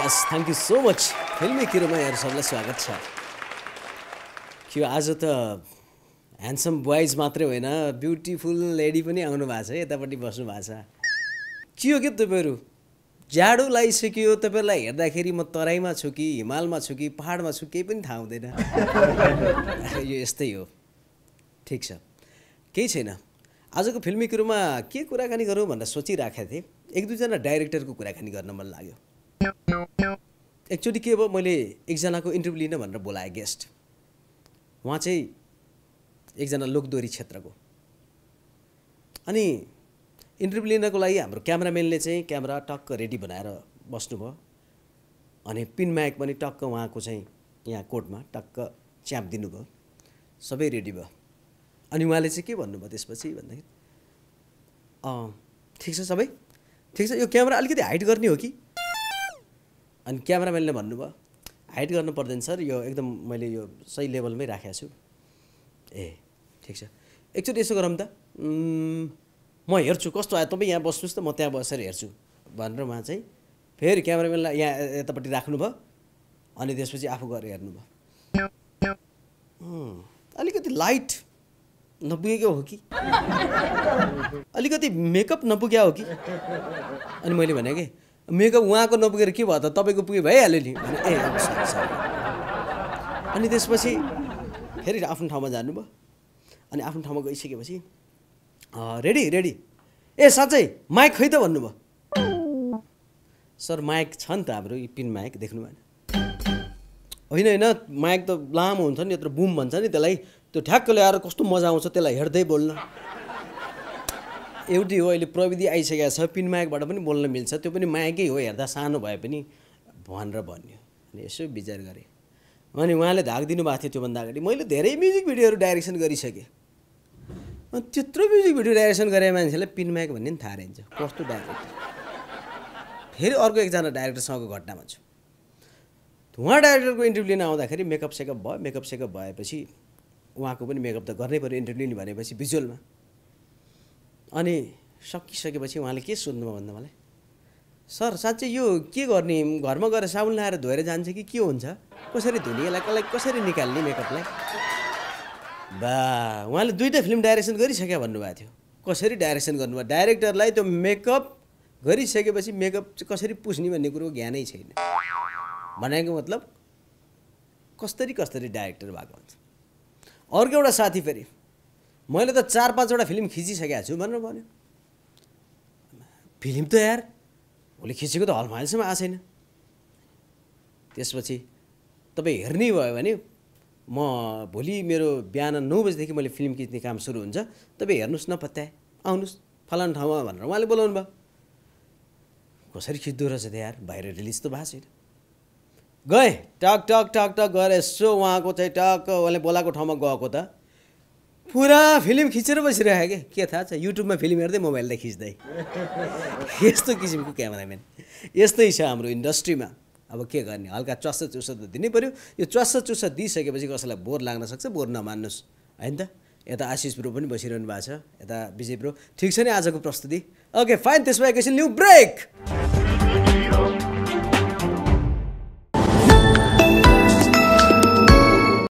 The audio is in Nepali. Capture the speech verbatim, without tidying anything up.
yes thank you so much फिल्मी किरोमा यहाँहरू सबैलाई स्वागत छ कि आज त ह्यान्डसम बोइज मात्रै होइन ब्युटिफुल लेडी पनि आउनु भएको छ यतापट्टि बस्नु भएको छ के हो के तपाईँहरू जाडो लगाइसक्यो तपाईँहरूलाई हेर्दाखेरि म तराईमा छु कि हिमालमा छु कि पहाडमा छु केही पनि थाहा हुँदैन यो यस्तै हो ठिक छ केही छैन आजको फिल्मी कुरोमा के कुराकानी गरौँ भनेर सोचिराखेको थिएँ एक दुईजना डाइरेक्टरको कुराकानी गर्न मन लाग्यो एक्चुअली के भयो मैले एकजनाको इन्टरभ्यू लिन भनेर बोलाएँ गेस्ट उहाँ चाहिँ एकजना लोकदोरी क्षेत्रको अनि इन्टरभ्यू लिनको लागि हाम्रो क्यामेराम्यानले चाहिँ क्यामेरा टक्क रेडी बनाएर बस्नुभयो अनि पिन माइक पनि टक्क उहाँको चाहिँ यहाँ कोटमा टक्क च्याप दिनुभयो सबै रेडी भयो अनि उहाँले चाहिँ के भन्नुभयो त्यसपछि भन्दाखेरि अँ ठिक छ सबै ठिक छ यो क्यामेरा अलिकति हाइट गर्ने हो कि अनि क्यामेराम्यानले भन्नुभयो हाइट गर्नु पर्दैन सर यो एकदम मैले यो सही लेभलमै राखेको छु ए ठिक छ एकचोटि यसो गरौँ त म हेर्छु कस्तो आयो तपाईँ यहाँ बस्नुहोस् त म त्यहाँ बसेर हेर्छु भनेर उहाँ चाहिँ फेरि क्यामेराम्यानलाई यहाँ यतापट्टि राख्नुभयो अनि त्यसपछि आफू गएर हेर्नुभयो अलिकति लाइट नपुगेको हो कि अलिकति मेकअप नपुग्या हो कि अनि मैले भने कि मेकअप उहाँको नपुगेर के भयो त तपाईँको पुगे भइहाल्यो नि भने ए सरी सरी अनि त्यसपछि फेरि आफ्नो ठाउँमा जानुभयो अनि आफ्नो ठाउँमा गइसकेपछि रेडी रेडी ए साँच्चै माइक खै त भन्नुभयो सर माइक छ नि त हाम्रो पिन माइक देख्नु भएन होइन होइन माइक त लामो हुन्छ नि यत्रो बुम भन्छ नि त्यसलाई त्यो ठ्याक्क ल्याएर कस्तो मजा आउँछ त्यसलाई हेर्दै बोल्न एउटै हो अहिले प्रविधि आइसकेको छ पिन माइकबाट पनि बोल्न मिल्छ त्यो पनि माइकै हो हेर्दा सानो भए पनि भनेर भन्यो अनि यसो विचार गरेँ अनि उहाँले धाक दिनुभएको थियो त्योभन्दा अगाडि मैले धेरै म्युजिक भिडियोहरू डाइरेक्सन गरिसकेँ अनि त्यत्रो म्युजिक भिडियो डाइरेक्सन गरे मान्छेलाई पिन माइक भन्ने पनि थाहा रहन्छ कस्तो डाइरेक्टर फेरि अर्को एकजना डाइरेक्टरसँगको घटनामा छु उहाँ डाइरेक्टरको इन्टरभ्यू लिन आउँदाखेरि मेकअप सेकअप भयो मेकअप सेकअप भएपछि उहाँको पनि मेकअप त गर्नै पऱ्यो इन्टरभ्यू लिने भनेपछि भिजुअलमा अनि सकिसकेपछि उहाँले के सोध्नुभयो भन्दा मलाई सर साँच्चै यो के गर्ने घरमा गएर साबुन लगाएर धोएर जान्छ कि के हुन्छ कसरी धुने यसलाई कसलाई कसरी निकाल्ने मेकअपलाई बा उहाँले दुईवटा फिल्म डाइरेक्सन गरिसक्यो भन्नुभएको थियो कसरी डाइरेक्सन गर्नुभयो डाइरेक्टरलाई त्यो मेकअप गरिसकेपछि मेकअप चाहिँ कसरी पुस्ने भन्ने कुरो ज्ञानै छैन भनेको मतलब कसरी कसरी डाइरेक्टर भएको हुन्छ अर्को एउटा साथी फेरि मैले त चार पाँचवटा फिल्म खिचिसकेको छु भनेर भन्यो फिल्म त यार भोलि खिचेको त हलमा अहिलेसम्म आएको छैन त्यसपछि तपाईँ हेर्ने भयो भने म भोलि मेरो बिहान नौ बजीदेखि मैले फिल्म खिच्ने काम सुरु हुन्छ तपाईँ हेर्नुहोस् न पत्याए आउनुहोस् फलानु ठाउँमा भनेर उहाँले बोलाउनु भयो कसरी खिच्दो रहेछ त यार बाहिर रिलिज त भएको छैन गएँ टक टक टक टक गएर यसो उहाँको चाहिँ टक उहाँले बोलाएको ठाउँमा गएको त पुरा फिल्म खिचेर बसिरहेको के के थाहा छ युट्युबमा फिल्म हेर्दै मोबाइललाई खिच्दै यस्तो किसिमको क्यामेराम्यान यस्तै छ हाम्रो इन्डस्ट्रीमा अब के गर्ने हल्का चस्स चुस्स त दिनै पऱ्यो यो चस्स चुस्स दिइसकेपछि कसैलाई बोर लाग्न सक्छ बोर नमान्नुहोस् होइन त यता आशिष ब्रो पनि बसिरहनु भएको छ यता विजय ब्रो ठिक छ नि आजको प्रस्तुति ओके फाइन त्यसमा एकैछिन न्यू ब्रेक